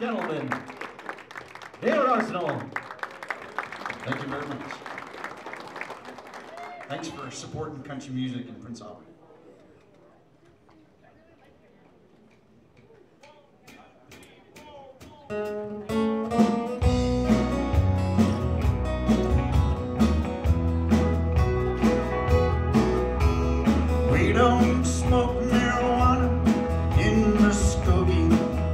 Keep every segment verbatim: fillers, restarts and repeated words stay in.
gentlemen, David Arseneault. Thank you very much. Thanks for supporting country music in Prince Albert. We don't smoke marijuana in Muskogee.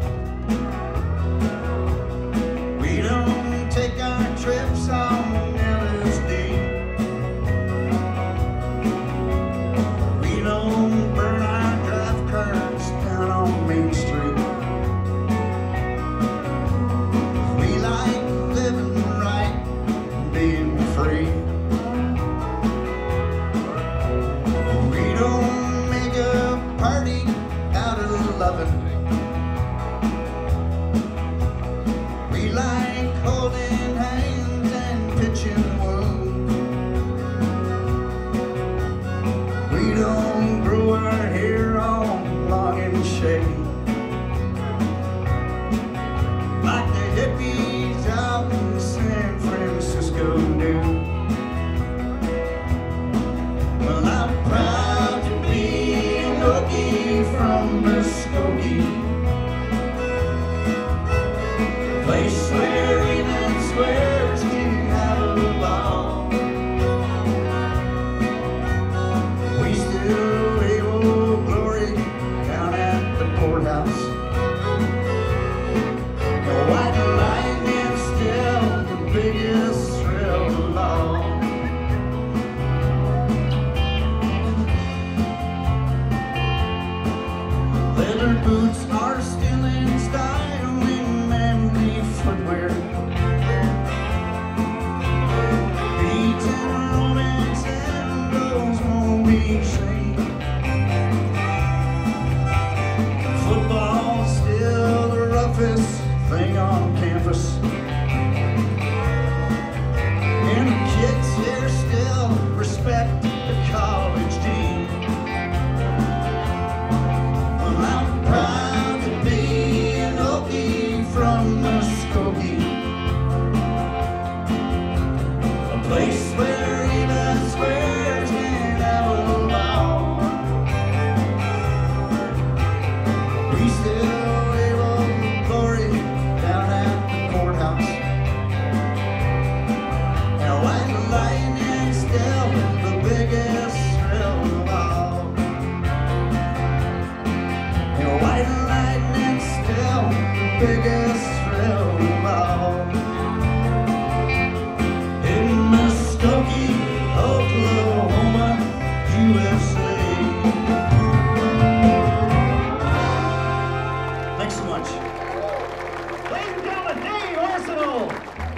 We don't take our trips on L S D. We don't burn our drive cars down on Main Street. We like living right, being free. We don't make a party out of loving. We like holding hands and pitching wounds. We don't grow our hair all long and shaggy like the hippies out in San Francisco do. Well, I'm proud to be an Okie from Muskogee, a place where even squares can have a ball. We still wave old glory down at the courthouse. The white lightning's still the biggest thrill of all. Leather boots are still in style in manly footwear. Beads and romance and those won't be seen. Football's still the roughest thing on campus, and the kids here still respect the college dean. Well, I'm proud to be an Okie from Muskogee, a place where even squares can have a ball. We still wave old glory down at the courthouse. And white lightning's still the biggest thrill of all. And white lightning's still the biggest thrill of all. In Muskogee, Oklahoma, U S A. Thanks so much. Ladies and gentlemen, Dave Arseneault.